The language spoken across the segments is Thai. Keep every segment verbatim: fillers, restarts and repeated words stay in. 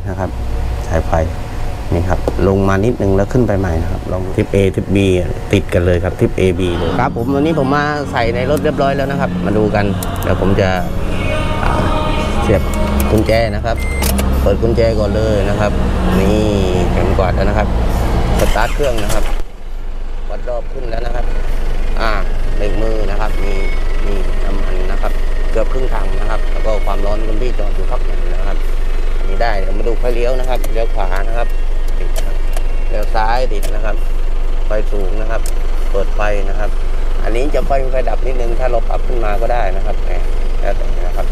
นะครับสายไฟนี่ครับลงมานิดนึงแล้วขึ้นไปใหม่นะครับลองทิป A ทิป B ติดกันเลยครับทิป A B เลยครับผมวันนี้ผมมาใส่ในรถเรียบร้อยแล้วนะครับมาดูกันเดี๋ยวผมจะเสียบกุญแจนะครับเปิดกุญแจก่อนเลยนะครับนี่เข็มกวาดแล้วนะครับสตาร์ทเครื่องนะครับวัดรอบขึ้นแล้วนะครับอ่าเบรกมือนะครับมีมีน้ำมันนะครับเกือบครึ่งถังนะครับแล้วก็ความร้อนคุณพี่จอดอยู่พักหนึ่งนะครับนี่ได้เดี๋ยวมาดูไฟเลี้ยวนะครับเลี้ยวขวานะครับติดนะครับเลี้ยวซ้ายติดนะครับไฟสูงนะครับเปิดไฟนะครับอันนี้จะไฟไฟดับนิดนึงถ้าเราปรับขึ้นมาก็ได้นะครับแล้วแต่นะครับ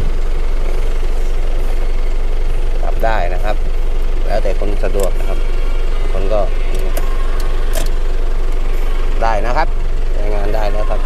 ปรับได้นะครับแล้วแต่คนสะดวกนะครับคนก็ได้นะครับใช้งานได้แล้วครับ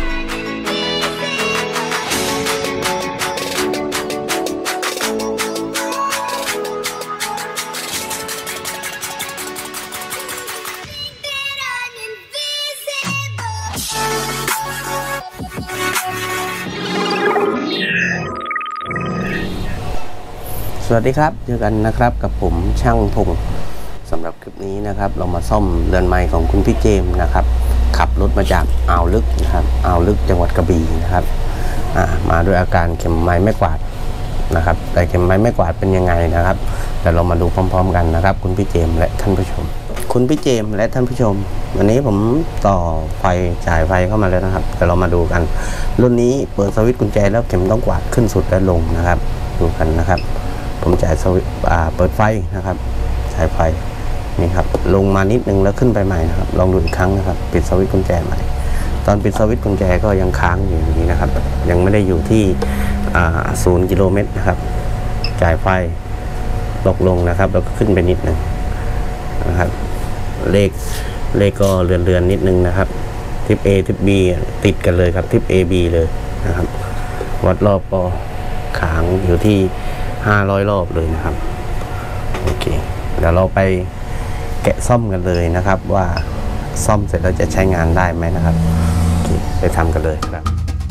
สวัสดีครับเจอกันนะครับกับผมช่างพงสำหรับคลิปนี้นะครับเรามาซ่อมเรือนไม้ของคุณพี่เจมส์นะครับขับรถมาจากอ่าวลึกนะครับอ่าวลึกจังหวัดกระบี่นะครับมาด้วยอาการเข็มไม้ไม่กวาดนะครับแต่เข็มไม้ไม่กวาดเป็นยังไงนะครับเดี๋ยวเรามาดูพร้อมๆกันนะครับคุณพี่เจมส์และท่านผู้ชมคุณพี่เจมส์และท่านผู้ชมวันนี้ผมต่อไฟจ่ายไฟเข้ามาแล้วนะครับเดี๋ยวเรามาดูกันรุ่นนี้เปิดสวิตช์กุญแจแล้วเข็มต้องกวาดขึ้นสุดและลงนะครับดูกันนะครับผมจ่ายสวิตช์เปิดไฟนะครับจ่ายไฟนี่ครับลงมานิดนึงแล้วขึ้นไปใหม่นะครับลองดูอีกครั้งนะครับปิดสวิตช์กุญแจใหม่ตอนปิดสวิตช์กุญแจก็ยังค้างอยู่อย่างนี้นะครับยังไม่ได้อยู่ที่ศูนย์กิโลเมตรนะครับจ่ายไฟตกลงนะครับแล้วก็ขึ้นไปนิดนึงนะครับเลขเลขก็เรือนเรือนนิดนึงนะครับทิป A ทิป B ติดกันเลยครับทิป A B เลยนะครับวัดรอบก็ค้างอยู่ที่ห้าร้อยรอบเลยนะครับโอเคเดี๋ยวเราไปแกะซ่อมกันเลยนะครับว่าซ่อมเสร็จแล้วจะใช้งานได้ไหมนะครับโอเคไปทำกันเลยครับ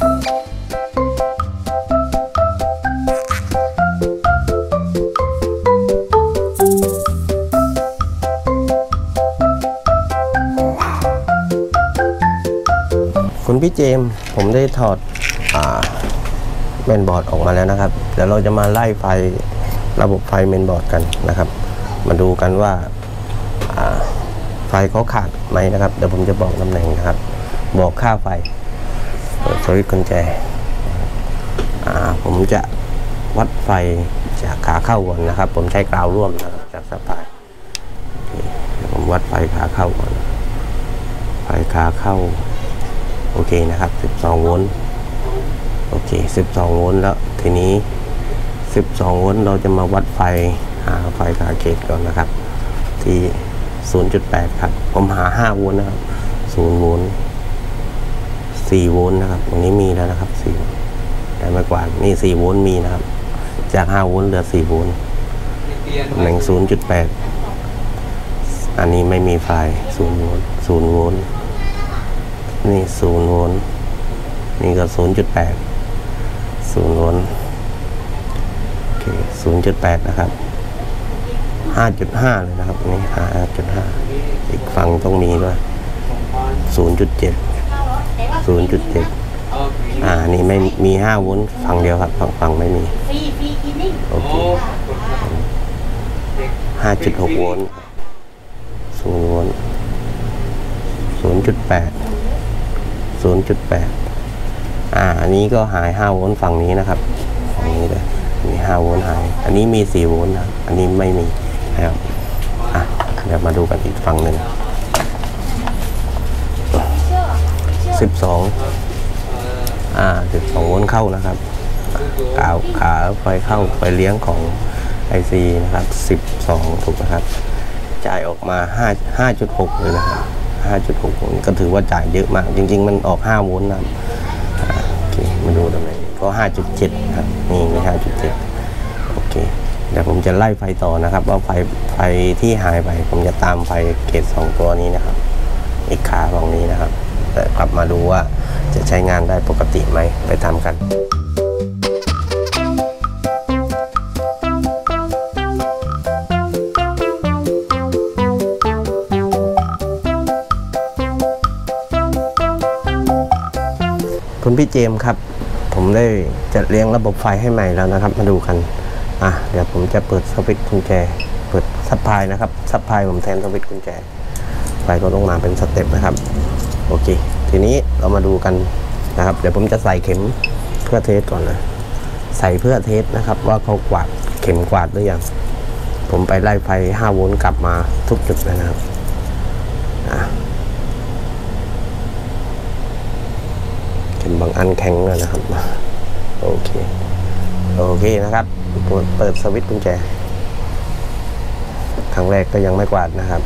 คุณพี่เจมส์ผมได้ถอดอ่าเมนบอร์ดออกมาแล้วนะครับเดี๋ยวเราจะมาไล่ไฟระบบไฟเมนบอร์ดกันนะครับมาดูกันว่าไฟเขาขาดไหมนะครับเดี๋ยวผมจะบอกตำแหน่งนะครับบอกค่าไฟเปิดสวิตช์กุญแจผมจะวัดไฟจากขาเข้าก่อนนะครับผมใช้กราวร่วมนะครับจากสปายผมวัดไฟขาเข้าก่อนไฟขาเข้าโอเคนะครับสิบสองโวลต์โอเคสิบสองโวลต์แล้วทีนี้สิบสองโวลต์เราจะมาวัดไฟหาไฟขาเกตก่อนนะครับที่ ศูนย์จุดแปด ครับผมหาห้าโวลต์นะครับศูนย์โวลต์สี่โวลต์นะครับตรงนี้มีแล้วนะครับสี่แต่ไม่กว่านี่สี่โวลต์มีนะครับจากห้าโวลต์เหลือสี่โวลต์ตำแหน่ง ศูนย์จุดแปด อันนี้ไม่มีไฟศูนย์โวลต์ศูนย์โวลต์นี่ศูนย์โวลต์นี่ก็ ศูนย์จุดแปด ศูนย์โวลต์โอเค ศูนย์จุดแปด นะครับ ห้าจุดห้า เลยนะครับนี่ ห้าจุดห้า อีกฝั่งต้องมีด้วย ศูนย์จุดเจ็ด ศูนย์จุดเจ็ด อ่านี่ไม่มีห้าโวลต์ฝั่งเดียวครับฝั่งฝั่งไม่มีโอเค ห้าจุดหก โวลต์ ศูนย์โวลต์ ศูนย์จุดแปด ศูนย์จุดแปด อ่าอันนี้ก็หายห้าโวลต์ฝั่งนี้นะครับฝั่งนี้เลยมีห้าโวลต์หายอันนี้มีสี่โวลต์นะอันนี้ไม่มีนะครับอ่ะเดี๋ยวมาดูกันอีกฝั่งหนึ่งสิบสองอ่าสิบสองโวลต์เข้านะครับขาขาไฟเข้าไฟเลี้ยงของ ไอ ซี นะครับสิบสองถูกนะครับจ่ายออกมาห้า ห้าจุดหก เลยนะครับ ห้าจุดหก โวลต์ก็ถือว่าจ่ายเยอะมากจริงๆมันออกห้าโวลต์นะครับโอเคมาดูตรงนี้ก็ ห้าจุดเจ็ด ครับนี่มี ห้าจุดเจ็ด โอเคเดี๋ยวผมจะไล่ไฟต่อนะครับว่าไฟไฟที่หายไปผมจะตามไฟเกตสองตัวนี้นะครับอีกขาตรงนี้นะครับแต่กลับมาดูว่าจะใช้งานได้ปกติไหมไปทำกันคุณพี่เจมส์ครับผมได้จัดเรียงระบบไฟให้ใหม่แล้วนะครับมาดูกันอ่ะเดี๋ยวผมจะเปิดสวิตช์กุญแจเปิดซับพลายนะครับซับพลายผมแทนสวิตช์กุญแจไฟก็ต้องมาเป็นสเต็ปนะครับโอเคทีนี้เรามาดูกันนะครับเดี๋ยวผมจะใส่เข็มเพื่อเทสก่อนนะใส่เพื่อเทสนะครับว่าเขากวาดเข็มกวาดหรือยังผมไปไล่ไฟห้าโวลต์กลับมาทุกจุดเลยนะครับเข็มบางอันแข็งเลยนะครับโอเคโอเคนะครับเปิดสวิตช์กุญแจครั้งแรกก็ยังไม่กวาดนะครับ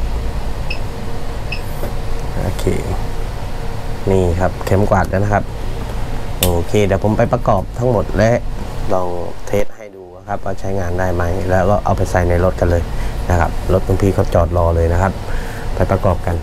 โอเคนี่ครับเข็มกวาดแล้วนะครับโอเคเดี๋ยวผมไปประกอบทั้งหมดและลองเทสให้ดูครับว่าใช้งานได้ไหมแล้วก็เอาไปใส่ในรถกันเลยนะครับรถคุณพี่เขาจอดรอเลยนะครับไปประกอบกัน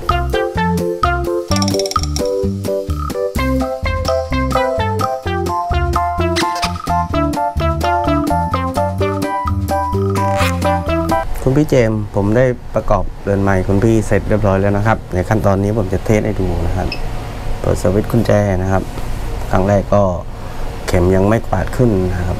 คุณพี่เจมส์ผมได้ประกอบเรือนไม้คุณพี่เสร็จเรียบร้อยแล้วนะครับในขั้นตอนนี้ผมจะเทสให้ดูนะครับเปิดสวิตช์กุญแจนะครับครั้งแรกก็เข็มยังไม่กวาดขึ้นนะครับ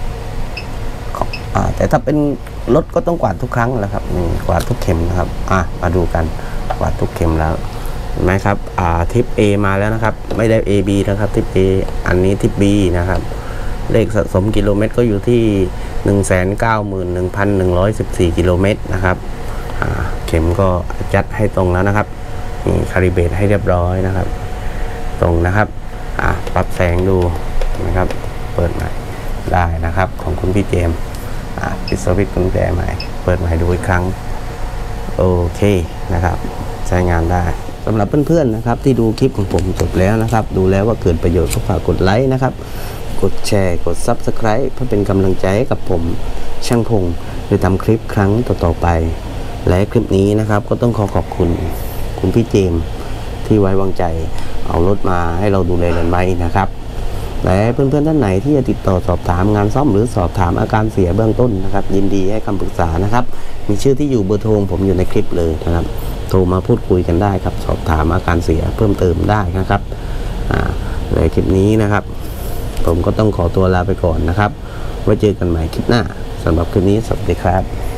แต่ถ้าเป็นรถก็ต้องกวาดทุกครั้งแหละครับนี่กวาดทุกเข็มนะครับอ่ะมาดูกันกวาดทุกเข็มแล้วเห็นไหมครับอ่าทิป A มาแล้วนะครับไม่ได้ เอ บี นะครับทิป A อันนี้ทิป B นะครับเลขสะสมกิโลเมตรก็อยู่ที่ หนึ่งแสนเก้าหมื่นหนึ่งพันหนึ่งร้อยสิบสี่ กิโลเมตรนะครับอ่าเข็มก็จัดให้ตรงแล้วนะครับนี่คาลิเบรตให้เรียบร้อยนะครับตรงนะครับอ่าปรับแสงดูนะครับเปิดใหม่ได้นะครับของคุณพี่เจมส์ปิดสวิตช์กุญแจใหม่เปิดใหม่ดูอีกครั้งโอเคนะครับใช้งานได้สำหรับเพื่อนๆนะครับที่ดูคลิปของผมจบแล้วนะครับดูแล้วว่าเกิดประโยชน์ก็ฝากกดไลค์นะครับกดแชร์กด ซับสไครบ์ เพื่อเป็นกำลังใจให้กับผมช่างพงได้ทำคลิปครั้งต่อๆไปและคลิปนี้นะครับก็ต้องขอขอบคุณคุณพี่เจมส์ที่ไว้วางใจเอารถมาให้เราดูแลเรือนไม้นะครับและเพื่อนๆท่านไหนที่จะติดต่อสอบถามงานซ่อมหรือสอบถามอาการเสียเบื้องต้นนะครับยินดีให้คำปรึกษานะครับมีชื่อที่อยู่เบอร์โทรผมอยู่ในคลิปเลยนะครับโทรมาพูดคุยกันได้ครับสอบถามอาการเสียเพิ่มเติมได้นะครับอ่าในคลิปนี้นะครับผมก็ต้องขอตัวลาไปก่อนนะครับไว้เจอกันใหม่คลิปหน้าสำหรับคลิปนี้สวัสดีครับ